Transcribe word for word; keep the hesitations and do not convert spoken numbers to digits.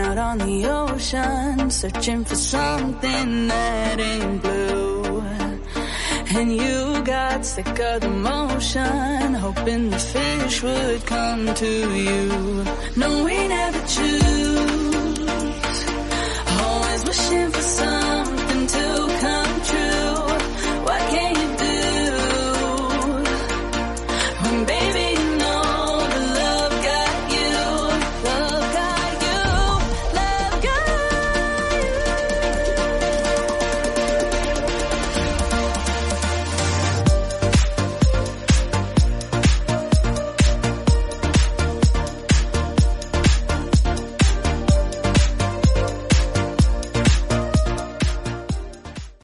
out on the ocean, searching for something that ain't blue. And you got sick of the motion, hoping the fish would come to you. No, we never choose, always wishing for some